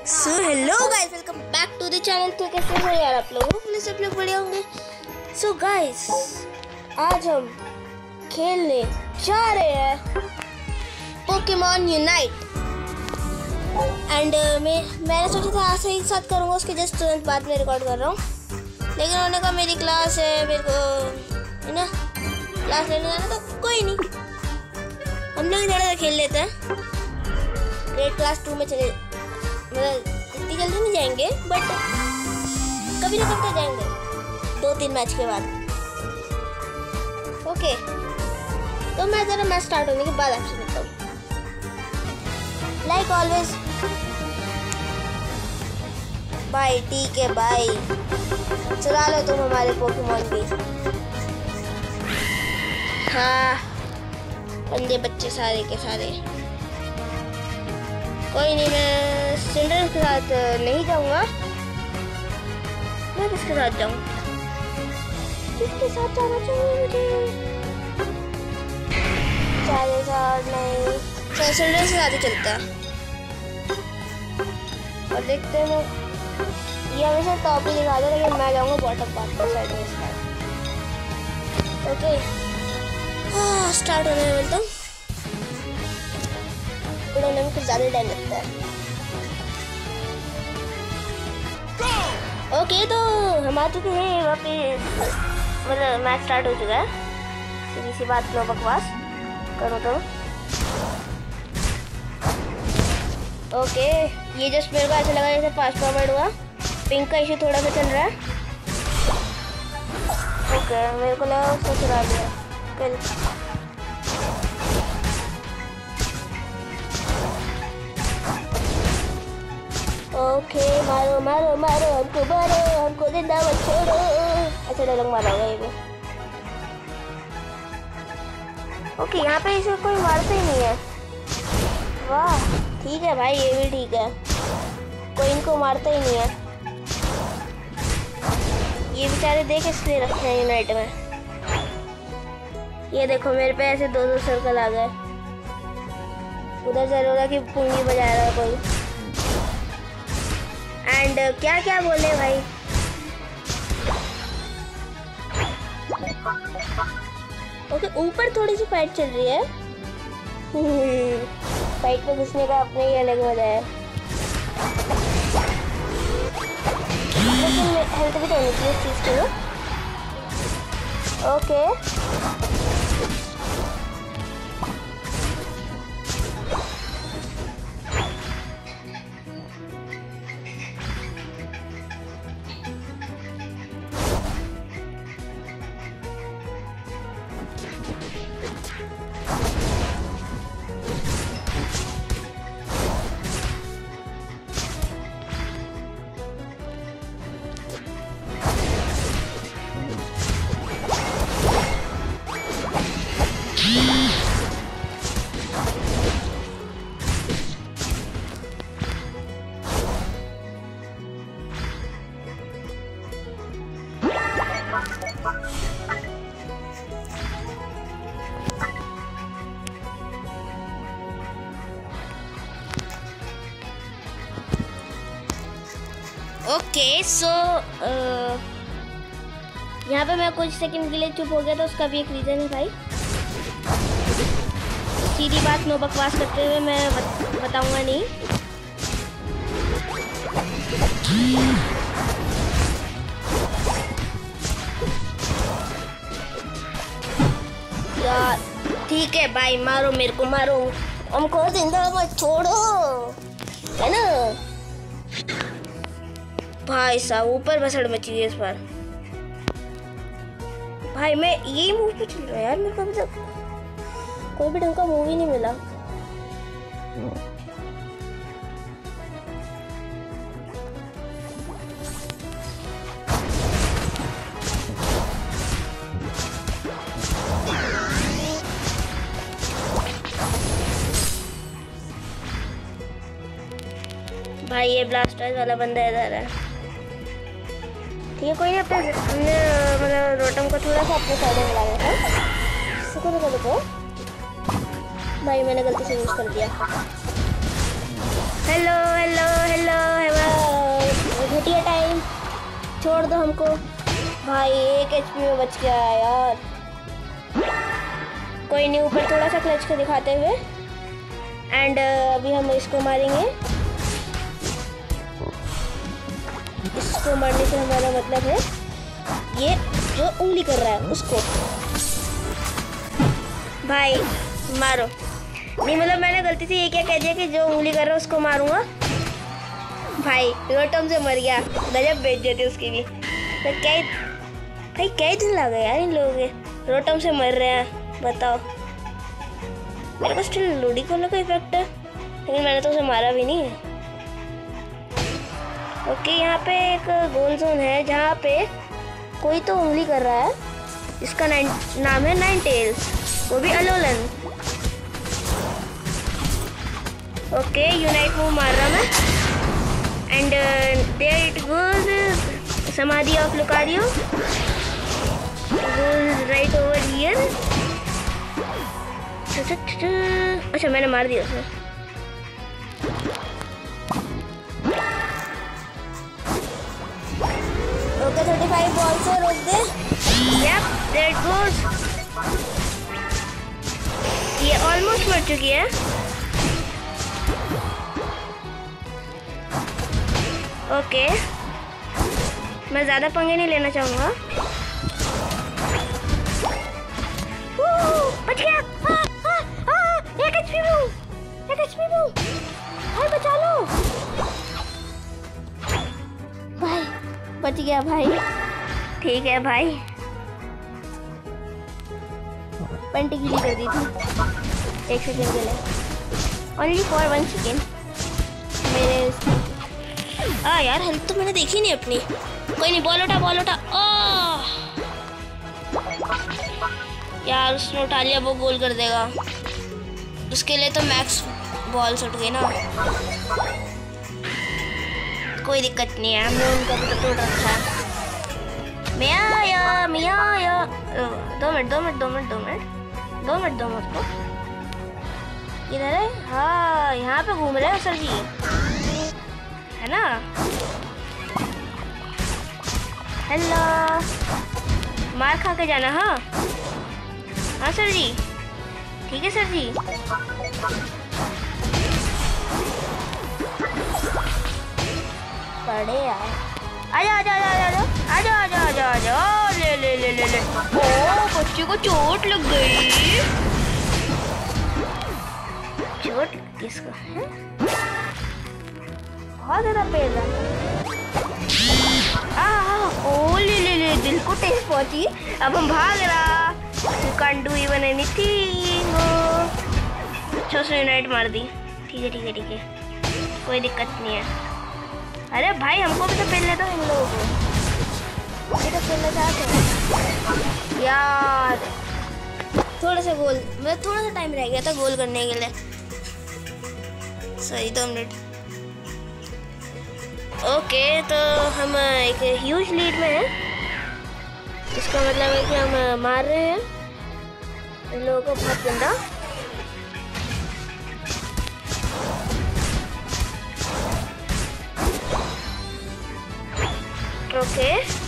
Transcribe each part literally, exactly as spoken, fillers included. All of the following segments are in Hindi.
So hello guys, welcome back to the channel. तो कैसे हो यार आप लोग? अपने सब लोग बढ़िया होंगे। सो गाइस, आज हम खेलने जा रहे हैं पोकेमॉन यूनाइट। एंड मैं मैंने सोचा था आज से एक साथ करूँगा, उसके जस्ट तुरंत बाद में रिकॉर्ड कर रहा हूँ। लेकिन उन्होंने कहा मेरी क्लास है, मेरे को है ना क्लास लेने जाना, तो कोई नहीं, हम लोग थोड़ा सा खेल लेते हैं। ग्रेड क्लास टू में चले, मतलब इतनी जल्दी नहीं जाएंगे, बट कभी ना कभी तो जाएंगे दो तीन मैच के बाद। ओके, तो मैं ज़रा मैच स्टार्ट होने के बाद आपसे मिलता हूँ। Like always bye. ठीक है बाय, चला लो तुम हमारे पोकेमॉन भी। हाँ, बंदे बच्चे सारे के सारे। कोई नहीं, मैं सिंड्रेल के साथ नहीं जाऊंगा। मैं किसके साथ जाऊं? किसके साथ जाना चाहिए मुझे? चारे साथ नहीं, चलो सिंड्रेल के साथ ही चलता है। और देखते हैं, ये हमेशा टॉप ही दिखा दे, लेकिन मैं जाऊंगा बॉटम पार्ट पर साइड में इसका। ओके, हाँ स्टार्ट होने में मिलता हूँ। होने में कुछ ज़्यादा टाइम लगता है। ओके, तो हम आ चुके हैं वहाँ पे, मतलब मैच स्टार्ट हो चुका है। सीधी सी बात, नो बकवास करो तो। ओके, ये जस्ट मेरे को ऐसा लगा जैसे फास्ट फॉरवर्ड हुआ। पिंक का इशू थोड़ा सा चल रहा है। ओके, मेरे को लगा उसको चुरा दिया। कल ओके, मारो मारो मारो हमको, मारो हमको, जिंदा मत छोड़ो। अच्छा डायलॉग मारा होगा ये भी। ओके, यहाँ पे इसे कोई मारता ही नहीं है। वाह, ठीक है भाई, ये भी ठीक है, कोई इनको मारता ही नहीं है। ये बेचारे देख इसलिए रखे हैं यूनाइट में। ये देखो मेरे पे ऐसे दो दो सर्कल आ गए। उधर जरूर कि पुंगी बजा रहा है कोई। एंड uh, क्या क्या बोले भाई। ओके, ऊपर थोड़ी सी फाइट चल रही है। फाइट पे घुसने का अपने ही अलग मजा है, लेकिन हेल्थ भी तो होनी चाहिए इस चीज़ के लिए। ओके, ओके सो यहाँ पे मैं कुछ सेकंड के लिए चुप हो गया था, उसका भी एक रीज़न है भाई। सीधी बात, नो बकवास करते हुए मैं बत, बताऊंगा नहीं। यार ठीक है भाई, मारो मेरे को, मारो हमको, जिंदा मत छोड़ो, है ना भाई साहब। ऊपर बसड़ मची है इस बार भाई। मैं यही मूव पे चल रहा है यार, मेरे को अभी तक कोई भी ढंग का मूव ही नहीं मिला। भाई ये ब्लास्टर्स वाला बंदा इधर है। ठीक है, कोई नहीं, अपने हमने मतलब रोटम को थोड़ा सा अपने साइड में मिलाया था। रुको रुको रुको भाई, मैंने गलती से यूज कर दिया। हेलो हेलो हेलो भाई एक एचपी में बच गया यार। कोई नहीं, ऊपर थोड़ा सा क्लच के दिखाते हुए। एंड अभी हम इसको मारेंगे। इसको मारने से हमारा मतलब है ये जो उंगली कर रहा है उसको। भाई मारो। नहीं मतलब मैंने गलती से ये क्या कह दिया कि जो उंगली कर रहा है उसको मारूंगा। भाई रोटम से मर गया। गजब बेइज्जती उसकी भी। तो क्या ही, भाई क्या ही दिन लगा यार इन लोगों के। रोटम से मर रहे हैं बताओ। मेरे को स्टिल लूडी खोलने का इफेक्ट है, लेकिन मैंने तो उसे मारा भी नहीं है। ओके, यहाँ पे एक गोल जोन है जहाँ पे कोई तो उंगली कर रहा है। इसका नाम है नाइन टेल्स, वो भी अलोलन। ओके, यूनाइट मूव मार रहा मैं। एंड देयर इट गोज, समाधि of Lucario goes right over here. अच्छा मैंने मार दिया उसे। ओके, थर्टी फाइव बॉल से रोक दे। Yup, there it goes. ये ऑलमोस्ट मर चुकी है। ओके, मैं ज्यादा पंगे नहीं लेना चाहूंगा। बच गया। आ, आ, आ, एक एचपी में हूँ, एक एचपी में हूँ। भाई बचा लो। भाई बच गया भाई। ठीक है भाई, पेंटी गिली कर दी थी एक सेकेंड के लिए, ओनली फॉर वन सेकेंड। मेरे उसकी आ यार हेल्थ तो मैंने देखी नहीं अपनी। कोई नहीं, बॉल उठा बॉल उठा। ओह यार उसने उठा लिया, वो गोल कर देगा। उसके लिए तो मैक्स बॉल्स उठ गई ना। कोई दिक्कत नहीं है, हमने उनका भी तो टोट रखा है। मैं आया मैं आया। दो मिनट दो मिनट दो मिनट दो मिनट दो मिनट दो मिनट को इधर है। हाँ यहाँ पे घूम रहे हो सर जी, है ना। हेलो, मार खा के जाना। हाँ हाँ सर जी, ठीक है सर जी। पड़े यार, आजा आजा आजा आजा आजा आजा आजा आजा। ले ले ले ले ले। ओ बच्चे को चोट लग गई। चोट किसको है? बहुत ज्यादा पेड़ रहा। ओ ले ले ले, दिल को टेस्ट पहुंची। अब हम भाग रहा। You can't do even anything। अच्छा उसने यूनाइट मार दी। ठीक है ठीक है ठीक है, कोई दिक्कत नहीं है। अरे भाई हमको भी तो पेलने दो इन लोगों को। ये तो पेलना चाहते हैं यार। थोड़ा सा गोल, मतलब थोड़ा सा टाइम रह गया था गोल करने के लिए। सही, दो मिनट। ओके, तो हम एक ह्यूज लीड में हैं। इसका मतलब है कि हम मार रहे हैं इन लोगों को बहुत गंदा। ओके,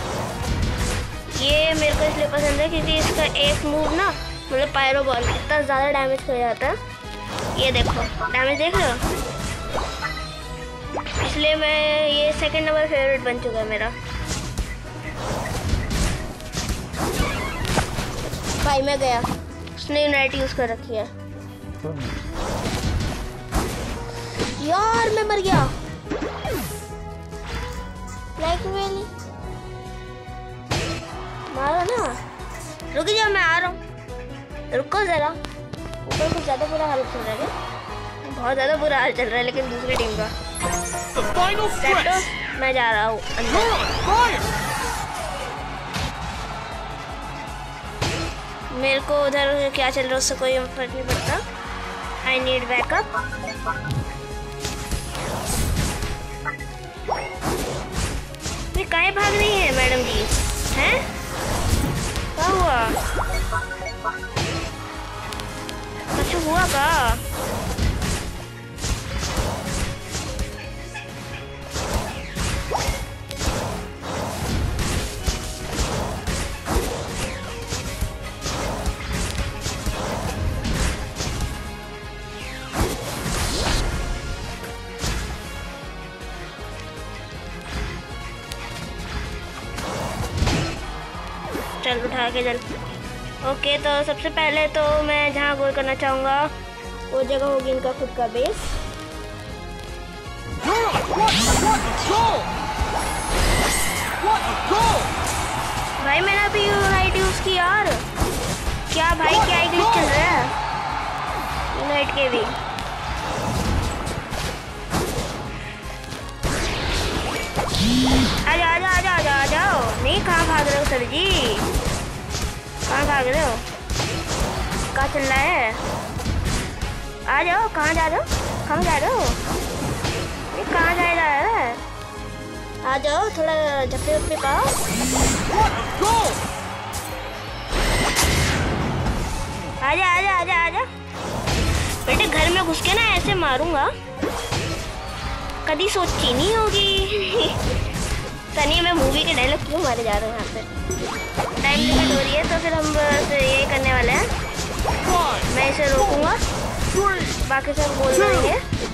ये मेरे को इसलिए पसंद है क्योंकि इसका एक मूव ना, मतलब पायरो बॉल, इतना ज़्यादा डैमेज कर जाता है। ये देखो डैमेज देख रहे हो, इसलिए मैं ये सेकंड नंबर फेवरेट बन चुका है मेरा। भाई मैं गया, उसने यूनाइट यूज कर रखी है। यार मैं मर गया। लाइक रियली मारो ना। रुक जाओ, मैं आ रहा हूँ, रुको जरा। ऊपर कुछ ज्यादा बुरा हाल चल रहा है, बहुत ज्यादा बुरा हाल चल रहा है, लेकिन दूसरी टीम का। मैं जा रहा हूँ अंदर। मेरे को उधर क्या चल रहा है उससे कोई फर्क नहीं पड़ता। I need backup. ये काहे भाग रही है मैडम जी? हैं? क्या हुआ? कुछ हुआ का? चल उठा के चल। ओके तो सबसे पहले तो मैं जहाँ गोल करना चाहूँगा वो जगह होगी इनका खुद का बेस। भाई मैंने अभी यूनाइट यूज की यार। क्या भाई क्या ही ग्लिच चल रहा है यूनाइट के भी। आजा आजा आजा आजा आ जाओ। नहीं कहाँ भाग रहे हो सर जी, कहाँ भाग रहे हो, कहाँ चल रहा है? आ जाओ। कहाँ जा रहे हो, कहाँ जा रहे हो, कहाँ जा रहा है? आ जाओ थोड़ा झपटे झपटे पाओ। आजा आजा आजा आजा बेटे, घर में घुस के ना ऐसे मारूंगा, कभी सोची नहीं होगी। सनी मैं मूवी के डायलॉग क्यों मारे जा रहे हैं यहाँ पे? टाइम लिमिट हो रही है तो फिर हम बस यही करने वाले हैं। मैं इसे रोकूंगा, बाकी सब बोल देंगे।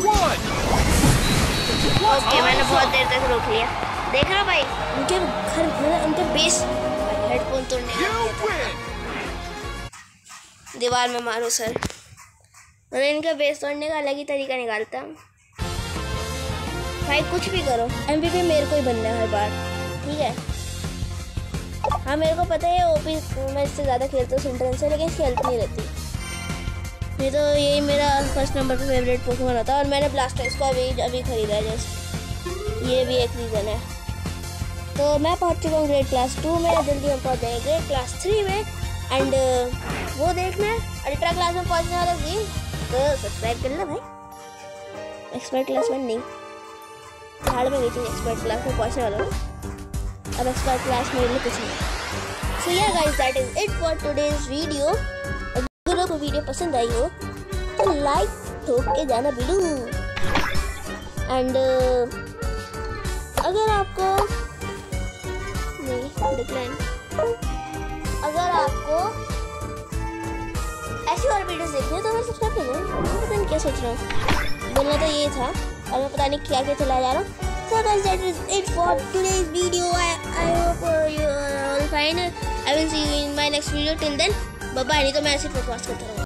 ओके मैंने बहुत देर तक रोक लिया। देख रहा भाई उनके घर मतलब उनके बेस हेडफोन तोड़ने दीवार में मारो सर। मैंने इनका बेस तोड़ने का अलग ही तरीका निकालता भाई। कुछ भी करो एमवीपी मेरे को ही बनना है हर बार, ठीक है? हाँ मेरे को पता है ओपी मैं इससे ज़्यादा खेलता हूँ सिंट्रन से, लेकिन इसकी हेल्प नहीं रहती। नहीं तो यही मेरा फर्स्ट नंबर पे फेवरेट पोकेमॉन होता है। और मैंने ब्लास्टर्स को अभी अभी खरीदा है जस्ट, ये भी एक रीज़न है। तो मैं पहुँच चुका हूँ ग्रेड क्लास टू में, जल्दी हम पहुँच जाएंगे ग्रेड क्लास थ्री में। एंड वो देखना अल्ट्रा क्लास में पहुँचने वाला जी, तो सब्सक्राइब कर लो भाई। एक्सपर्ट क्लास में नहीं, झाड़ में गई थी एक्सपर्ट क्लास में पहुँचने वाला हूँ। अब एक्सपर्ट क्लास में कुछ नहीं। So ya guys that is it for today's video. अगर आपको वीडियो पसंद आई हो तो लाइक ठोक के जाना बिलू। एंड अगर आपको नहीं डिक्लाइन अगर आपको ऐसी और वीडियोस देखनी है तो मैं सब्सक्राइब कर दो। पता नहीं क्या सोच रहा हूँ, बोलना तो ये था और मैं पता नहीं क्या क्या चला जा रहा हूँ। So guys, that is it for today's video. I, I hope uh, you are all fine. I will see you in my next video. Till then, bye bye. नहीं तो मैं ऐसे बकवास करता रहूँगा।